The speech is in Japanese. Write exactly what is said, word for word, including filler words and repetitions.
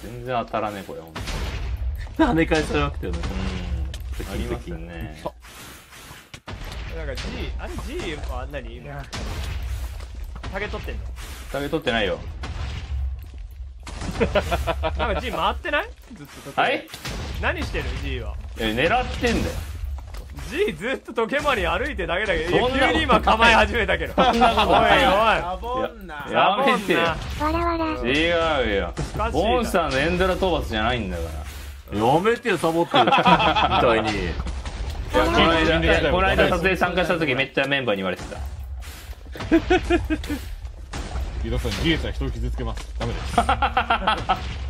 全然当たらねえこれ。 跳ね返さなくてよね。 うん。ありますよね。 なんか G、あれ G は何タゲ取ってんの？ タゲ取ってないよ。 なんか G 回ってない？ずっと時計。 はい？ 何してる G は？ え、狙ってんだよ。 G ずっと時計回り歩いてだけだけど、いやそんなこと急に今構え始めたけど。おいおい。 サボんな。 やめてよ。 わらわら。 違うよ。モンスターのエンドラ討伐じゃないんだから。 やめてよ、サボってる。みたいに。 いや、この間、この間撮影参加した時めっちゃメンバーに言われてた。 井戸さん、逃げたら人を傷つけます。ダメです。